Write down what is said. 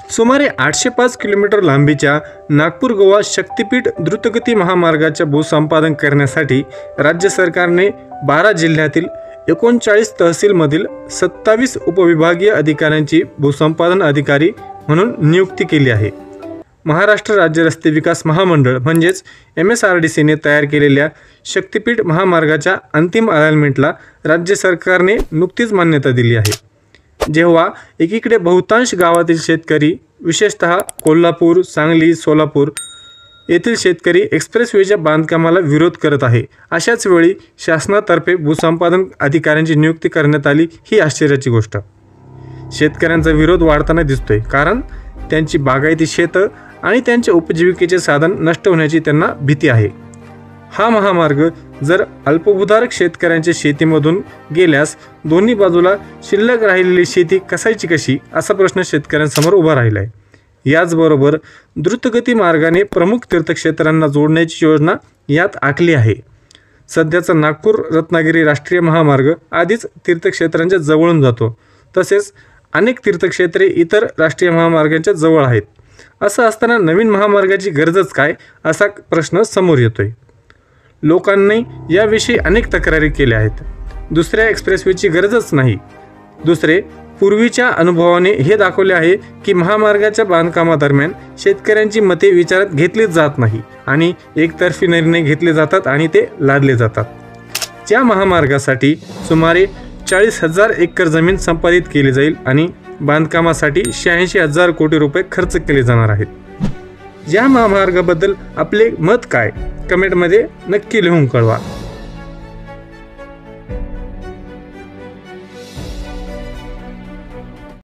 सुमारे 805 किलोमीटर लांबीच्या नागपूर गोवा शक्तिपीठ द्रुतगती महामार्गाच्या भूसंपादन करण्यासाठी राज्य सरकारने 12 जिल्ह्यातील 39 तहसीलमधील 27 उपविभागीय अधिकाऱ्यांची भूसंपादन अधिकारी म्हणून नियुक्ती केली आहे। महाराष्ट्र राज्य रस्ते विकास महामंडळ म्हणजेच MSRDCने तयार केलेल्या शक्तिपीठ महामार्गाच्या अंतिम अलाइनमेंटला राज्य सरकारने नुकतीच मान्यता दिली आहे। जेव्हा एकीकडे बहुतांश गावातील शेतकरी विशेषतः कोल्हापूर, सांगली, सोलापूर येथील शेतकरी एक्सप्रेसवेच्या बांधकामाला विरोध करत आहे, अशाच वेळी शासनातर्फे भूसंपादन अधिकाऱ्यांची नियुक्ती करण्यात आली ही आश्चर्याची गोष्ट। शेतकऱ्यांचा विरोध वाढताना दिसतोय, कारण त्यांची बागायती शेतं आणि त्यांचे उपजीविकेचे साधन नष्ट होण्याची त्यांना भीती आहे। हा महामार्ग जर अल्पभूधारक शेतकऱ्यांच्या शेतीमधून गेल्यास दोन्ही बाजूला शिल्लक राहिलेली शेती कसायची कशी असा प्रश्न शेतकऱ्यांसमोर उभा राहिला आहे। याचबरोबर द्रुतगती मार्गाने प्रमुख तीर्थक्षेत्रांना जोडण्याची योजना यात आखली आहे। सध्याचा नागपूर रत्नागिरी राष्ट्रीय महामार्ग आधीच तीर्थक्षेत्रांच्या जवळून जातो, तसेच अनेक तीर्थक्षेत्रे इतर राष्ट्रीय महामार्गांच्या जवळ आहेत। असं असताना नवीन महामार्गाची गरजच काय असा प्रश्न समोर येतोय। लोकांनी याविषयी अनेक तक्रारी केल्या आहेत। दुसऱ्या एक्सप्रेसवेची गरजच नाही। दुसरे पूर्वीच्या अनुभवाने हे दाखवले आहे की महामार्गाच्या बांधकामादरम्यान शेतकऱ्यांची मते विचारात घेतलीच जात नाही आणि एकतर्फी निर्णय घेतले जातात आणि ते लादले जातात। त्या महामार्गासाठी सुमारे 40,000 एकर जमीन संपादित केली जाईल आणि बांधकामासाठी 86,000 कोटी रुपये खर्च केले जाणार आहेत। या महामार्गाबद्दल आपले मत काय कमेंटमध्ये नक्की लिहून कळवा।